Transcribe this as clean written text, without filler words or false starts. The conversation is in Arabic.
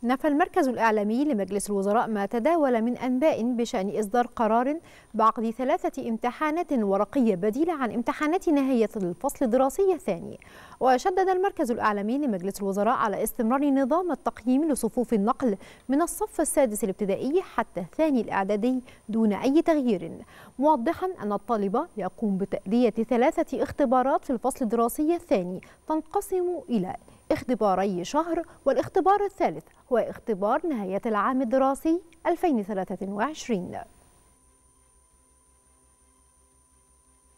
نفى المركز الإعلامي لمجلس الوزراء ما تداول من أنباء بشأن إصدار قرار بعقد 3 امتحانات ورقية بديلة عن امتحانات نهاية الفصل الدراسي الثاني. وشدد المركز الإعلامي لمجلس الوزراء على استمرار نظام التقييم لصفوف النقل من الصف السادس الابتدائي حتى الثاني الإعدادي دون أي تغيير، موضحا أن الطالب يقوم بتأدية 3 اختبارات في الفصل الدراسي الثاني تنقسم إلى اختباري شهر، والاختبار الثالث هو اختبار نهاية العام الدراسي 2023.